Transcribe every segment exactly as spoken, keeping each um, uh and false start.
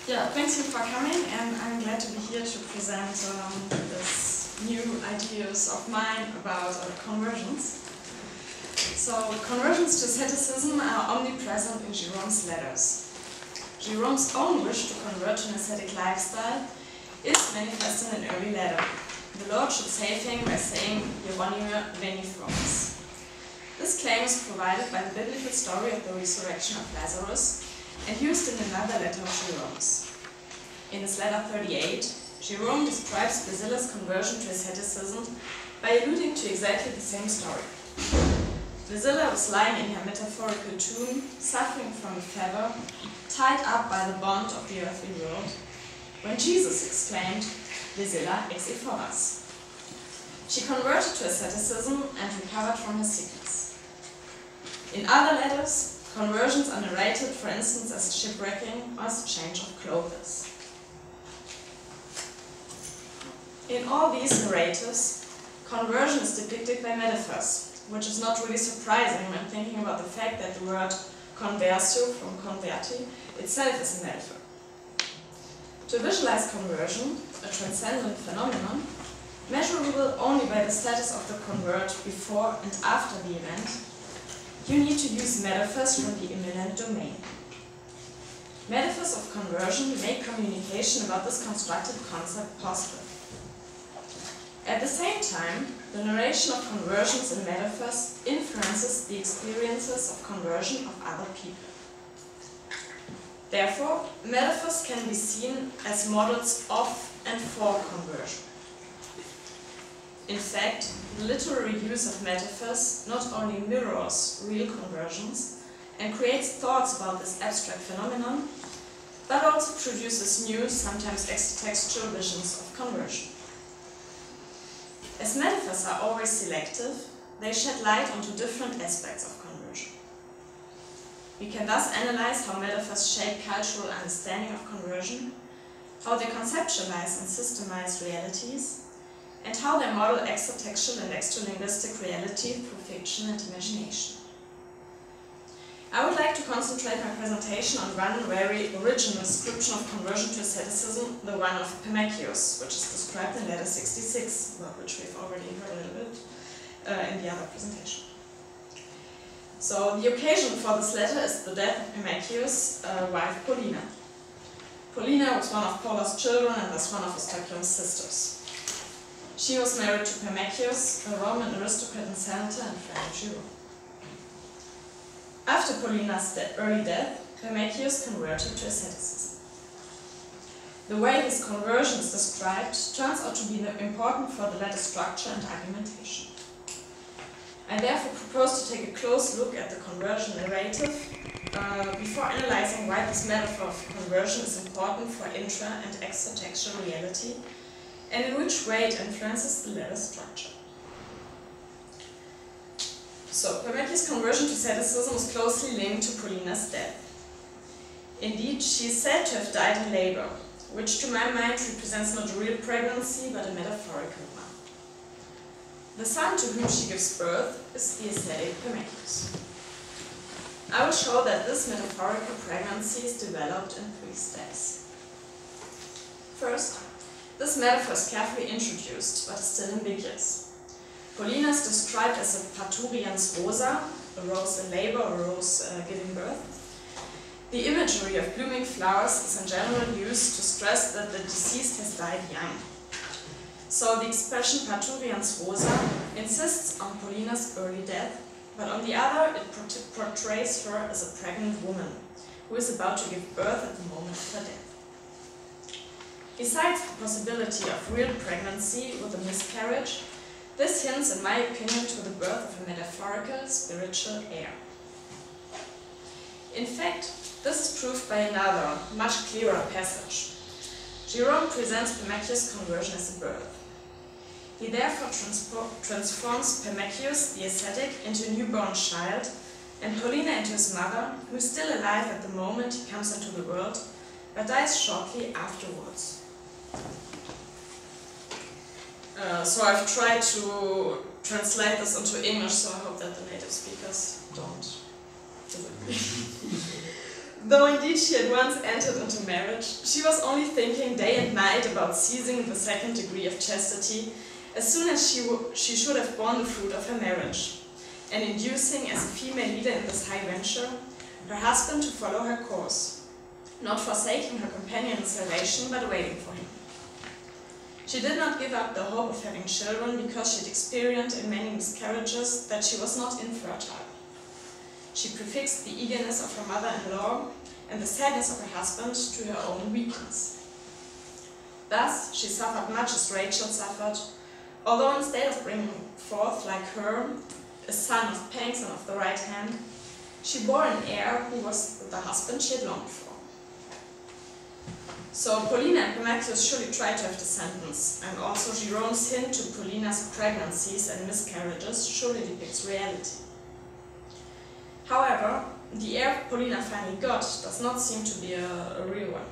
Yeah, thank you for coming, and I'm glad to be here to present um, this new ideas of mine about uh, conversions. So, conversions to asceticism are omnipresent in Jerome's letters. Jerome's own wish to convert to an ascetic lifestyle is manifest in an early letter. The Lord should save him by saying, Hieronymus, veni fromis. This claim is provided by the biblical story of the resurrection of Lazarus and used in another letter of Jerome's. In his letter thirty-eight, Jerome describes Basila's conversion to asceticism by alluding to exactly the same story. Basila was lying in her metaphorical tomb, suffering from a fever, tied up by the bond of the earthly world, when Jesus exclaimed, Basila ex eforas. She converted to asceticism and recovered from her sickness. In other letters, conversions are narrated, for instance, as shipwrecking or as a change of clothes. In all these narratives, conversion is depicted by metaphors, which is not really surprising when thinking about the fact that the word conversio, from converti, itself is a metaphor. To visualize conversion, a transcendent phenomenon, measurable only by the status of the convert before and after the event, you need to use metaphors from the immanent domain. Metaphors of conversion make communication about this constructed concept possible. At the same time, the narration of conversions in metaphors influences the experiences of conversion of other people. Therefore, metaphors can be seen as models of and for conversion. In fact, the literary use of metaphors not only mirrors real conversions and creates thoughts about this abstract phenomenon, but also produces new, sometimes extextual visions of conversion. As metaphors are always selective, they shed light onto different aspects of conversion. We can thus analyze how metaphors shape cultural understanding of conversion, how they conceptualize and systemize realities, and how they model exotextual and extralinguistic reality through fiction and imagination. I would like to concentrate my presentation on one very original description of conversion to asceticism, the one of Pemachius, which is described in letter sixty-six, about which we've already heard a little bit uh, in the other presentation. So the occasion for this letter is the death of Pemachius' uh, wife Paulina. Paulina was one of Paulus' children and thus one of Eustochium's sisters. She was married to Pemachius, a Roman aristocrat and senator and friend of Jerome. After Paulina's de early death, Pemachius converted to asceticism. The way his conversion is described turns out to be important for the letter structure and argumentation. I therefore propose to take a close look at the conversion narrative uh, before analyzing why this metaphor of conversion is important for intra- and exotextual reality, and in which way it influences the letter structure. So, Pemachius' conversion to asceticism was closely linked to Paulina's death. Indeed, she is said to have died in labor, which to my mind represents not a real pregnancy, but a metaphorical one. The son to whom she gives birth is the ascetic Pemachius. I will show that this metaphorical pregnancy is developed in three steps. First, this metaphor is carefully introduced, but is still ambiguous. Paulina is described as a parturiens rosa, a rose in labor, a rose uh, giving birth. The imagery of blooming flowers is in general used to stress that the deceased has died young. So the expression parturiens rosa insists on Paulina's early death, but on the other it portrays her as a pregnant woman who is about to give birth at the moment of her death. Besides the possibility of real pregnancy with a miscarriage, this hints, in my opinion, to the birth of a metaphorical, spiritual heir. In fact, this is proved by another, much clearer passage. Jerome presents Pemachius' conversion as a birth. He therefore transforms Pemachius, the ascetic, into a newborn child, and Paulina into his mother, who is still alive at the moment he comes into the world, but dies shortly afterwards. Uh, so I've tried to translate this into English, so I hope that the native speakers don't disagree. Though indeed she had once entered into marriage, she was only thinking day and night about seizing the second degree of chastity as soon as she, she should have borne the fruit of her marriage, and inducing, as a female leader in this high venture, her husband to follow her course, not forsaking her companion in salvation, but waiting for him. She did not give up the hope of having children because she had experienced in many miscarriages that she was not infertile. She prefixed the eagerness of her mother-in-law and the sadness of her husband to her own weakness. Thus, she suffered much as Rachel suffered, although instead of bringing forth, like her, a son of pangs and of the right hand, she bore an heir who was the husband she had longed for. So Paulina and Pammachius surely tried to have descendants, and also Jerome's hint to Paulina's pregnancies and miscarriages surely depicts reality. However, the heir Paulina finally got does not seem to be a, a real one.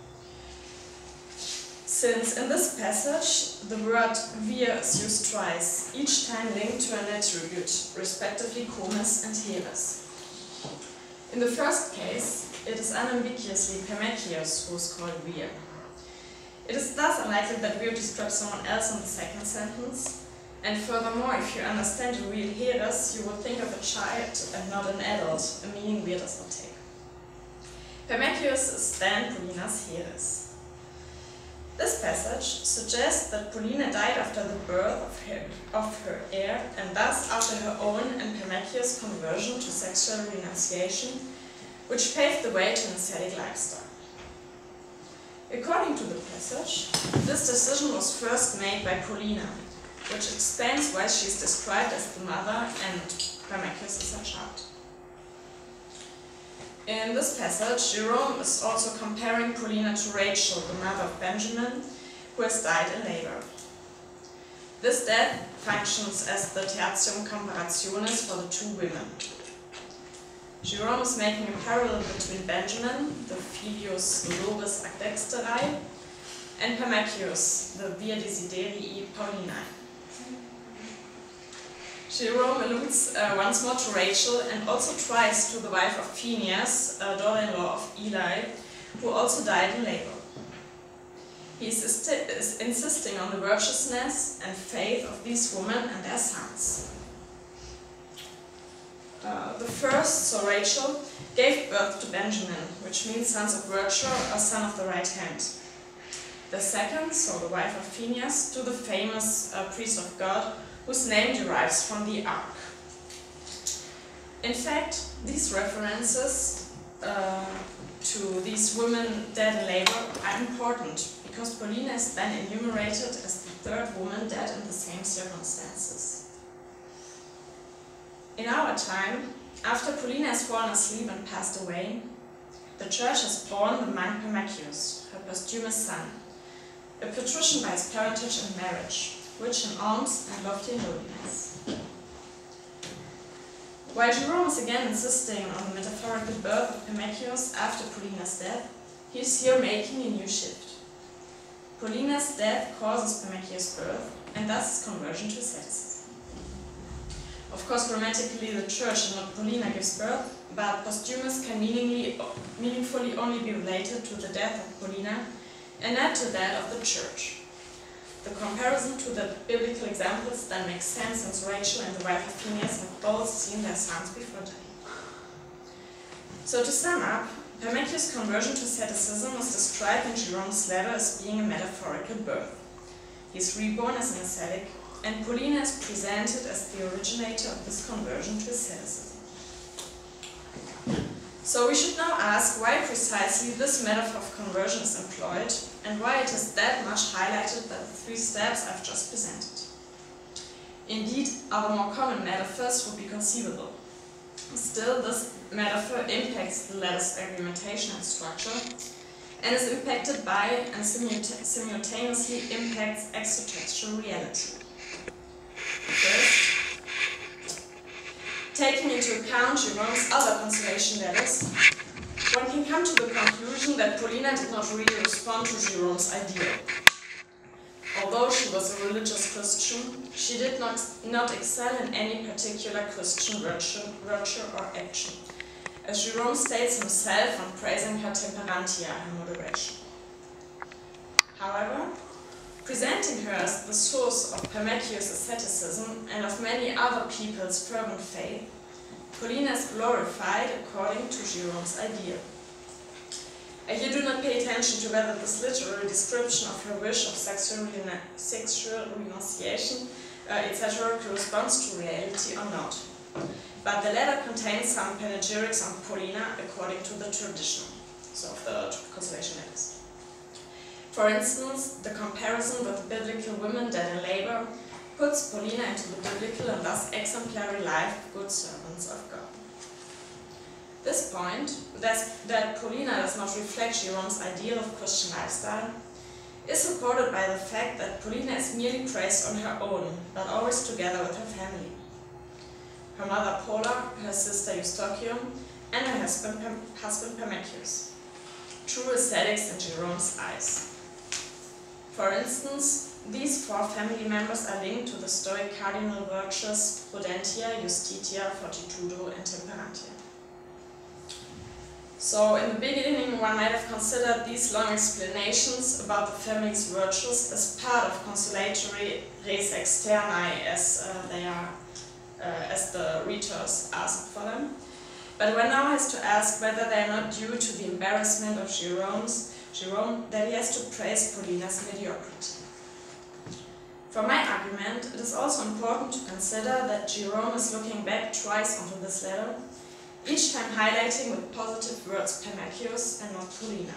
Since in this passage the word vir is used twice, each time linked to an attribute, respectively comes and heres. In the first case, it is unambiguously Pammachius who is called vir. It is thus unlikely that vir describes someone else in the second sentence. And furthermore, if you understand the real heres, you will think of a child and not an adult, a meaning vir does not take. Pammachius is then Paulina's heres. This passage suggests that Paulina died after the birth of her, of her heir, and thus after her own and Pammachius' conversion to sexual renunciation, which paved the way to an ascetic lifestyle. According to the passage, this decision was first made by Paulina, which explains why she is described as the mother and Pammachius is her child. In this passage, Jerome is also comparing Paulina to Rachel, the mother of Benjamin, who has died in labor. This death functions as the tertium comparationis for the two women. Jerome is making a parallel between Benjamin, the filius lobis ac dexterae, and Pammachius, the vir desiderii Paulinae. Jerome alludes uh, once more to Rachel and also twice to the wife of Phinehas, a daughter-in-law of Eli, who also died in labor. He is, is insisting on the virtuousness and faith of these women and their sons. Uh, the first, so Rachel, gave birth to Benjamin, which means sons of virtue or son of the right hand. The second, so the wife of Phinehas, to the famous uh, priest of God, whose name derives from the ark. In fact, these references uh, to these women dead in labor are important because Paulina is then enumerated as the third woman dead in the same circumstances. In our time, after Paulina has fallen asleep and passed away, the Church has borne the monk Pammachius, her posthumous son, a patrician by his parentage and marriage, rich in alms and lofty in holiness. While Jerome is again insisting on the metaphorical birth of Pammachius after Paulina's death, he is here making a new shift. Paulina's death causes Pammachius' birth, and thus his conversion to asceticism. Of course, grammatically the Church and not Paulina gives birth, but posthumous can meaningly, meaningfully only be related to the death of Paulina and not to that of the Church. The comparison to the biblical examples then makes sense since Rachel and the wife of Phinehas have both seen their sons before dying. So to sum up, Pammachius' conversion to asceticism was described in Jerome's letter as being a metaphorical birth. He is reborn as an ascetic, and Paulina is presented as the originator of this conversion to asceticism. So we should now ask why precisely this metaphor of conversion is employed, and why it is that much highlighted by the three steps I've just presented. Indeed, other more common metaphors would be conceivable. Still, this metaphor impacts the letter's argumentation and structure, and is impacted by and simultaneously impacts exotextual reality. First, taking into account Jerome's other consolation letters, one can come to the conclusion that Paulina did not really respond to Jerome's ideal. Although she was a religious Christian, she did not, not excel in any particular Christian virtue, virtue or action, as Jerome states himself when praising her temperantia, her moderation. However, presenting her as the source of Pammachius' asceticism and of many other people's fervent faith, Paulina is glorified according to Jerome's ideal. I here do not pay attention to whether this literary description of her wish of sexual, rena sexual renunciation, uh, et cetera corresponds to reality or not. But the letter contains some panegyrics on Paulina according to the tradition, so of the consolation letters. For instance, the comparison with biblical women dead in labor puts Paulina into the biblical and thus exemplary life of good servants of God. This point, that Paulina does not reflect Jerome's ideal of Christian lifestyle, is supported by the fact that Paulina is merely praised on her own, but always together with her family. Her mother Paula, her sister Eustochium, and her husband, husband Pammachius. True ascetics in Jerome's eyes. For instance, these four family members are linked to the Stoic cardinal virtues Prudentia, Justitia, Fortitudo, and Temperantia. So, in the beginning, one might have considered these long explanations about the family's virtues as part of consolatory res externae, as uh, they are, uh, as the rhetors asked for them. But one now has to ask whether they are not due to the embarrassment of Jerome's, Jerome that he has to praise Paulina's mediocrity. For my argument, it is also important to consider that Jerome is looking back twice onto this letter, each time highlighting with positive words Pammachius and not Paulina.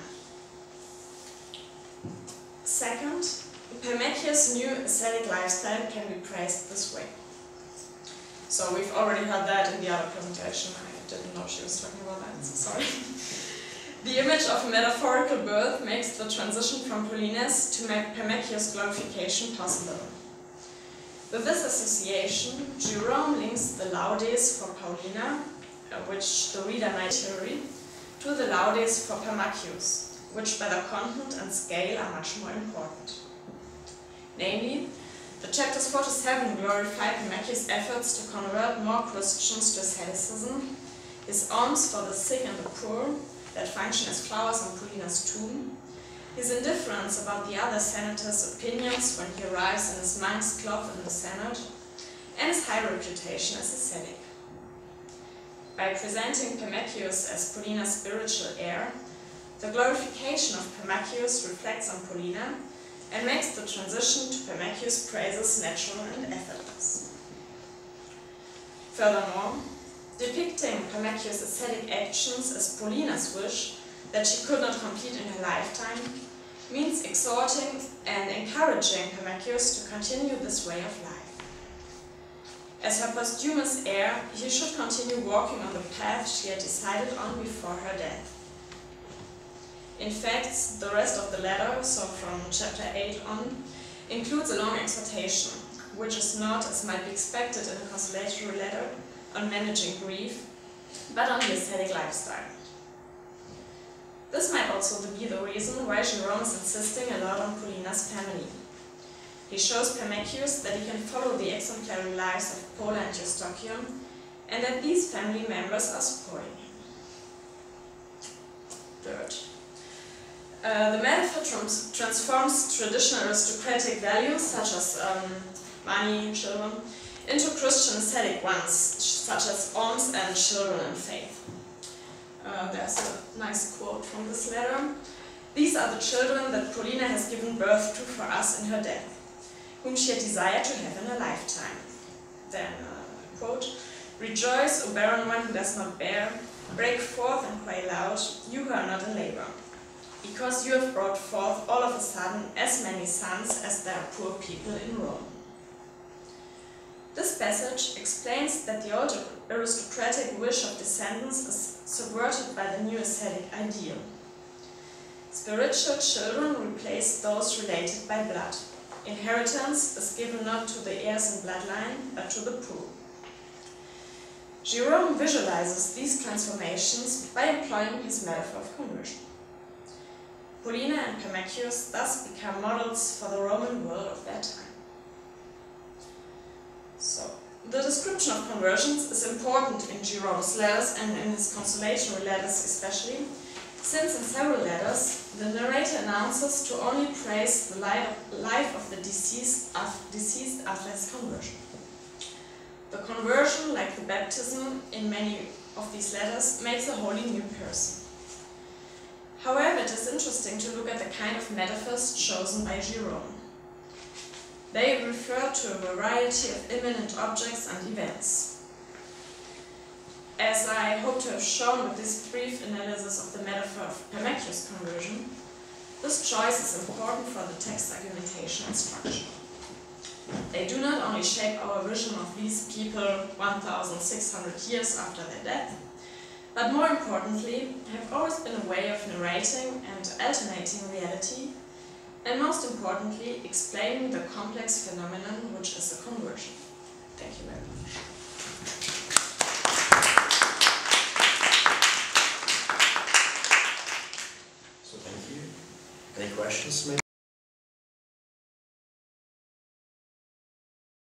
Second, Pammachius' new ascetic lifestyle can be praised this way. So we've already heard that in the other presentation. I didn't know she was talking about that, so sorry. The image of a metaphorical birth makes the transition from Paulina's to Pammachius' glorification possible. With this association, Jerome links the laudes for Paulina, which the reader might read, to the laudes for Pammachius, which by their content and scale are much more important. Namely, the chapters four to seven glorify Pammachius' efforts to convert more Christians to asceticism, his alms for the sick and the poor, that function as flowers on Paulina's tomb, his indifference about the other senators' opinions when he arrives in his monk's cloth in the Senate, and his high reputation as ascetic. By presenting Pammachius as Paulina's spiritual heir, the glorification of Pammachius reflects on Paulina and makes the transition to Pammachius' praises natural and effortless. Furthermore, depicting Pammachius' ascetic actions as Paulina's wish that she could not complete in her lifetime means exhorting and encouraging Pammachius to continue this way of life. As her posthumous heir, he should continue walking on the path she had decided on before her death. In fact, the rest of the letter, so from chapter eight on, includes a long exhortation, which is not, as might be expected in a consolatory letter, on managing grief, but on the ascetic lifestyle. This might also be the reason why Jerome is insisting a lot on Paulina's family. He shows Pammachius that he can follow the exemplary lives of Paula and Eustochium, and that these family members are supporting him. Third, uh, the metaphor trans transforms traditional aristocratic values, such as um, money, children, into Christian ascetic ones, such as alms and children and faith. Uh, there's a nice quote from this letter. These are the children that Paulina has given birth to for us in her death, whom she had desired to have in her lifetime. Then, uh, quote, rejoice, O barren one who does not bear, break forth and cry loud, you who are not in labor, because you have brought forth all of a sudden as many sons as there are poor people in Rome. This passage explains that the old aristocratic wish of descendants is subverted by the new ascetic ideal. Spiritual children replace those related by blood. Inheritance is given not to the heirs in bloodline, but to the poor. Jerome visualizes these transformations by employing his metaphor of conversion. Paulina and Pammachius thus become models for the Roman world of their time. So, The description of conversions is important in Jerome's letters and in his consolatory letters especially, since in several letters the narrator announces to only praise the life of the deceased after his conversion. The conversion, like the baptism in many of these letters, makes a wholly new person. However, it is interesting to look at the kind of metaphors chosen by Jerome. They refer to a variety of imminent objects and events. As I hope to have shown with this brief analysis of the metaphor of Permecius' conversion, this choice is important for the text argumentation and structure. They do not only shape our vision of these people one thousand six hundred years after their death, but more importantly, have always been a way of narrating and alternating reality, and most importantly, explaining the complex phenomenon which is a conversion. Thank you very much. So thank you. Any questions maybe?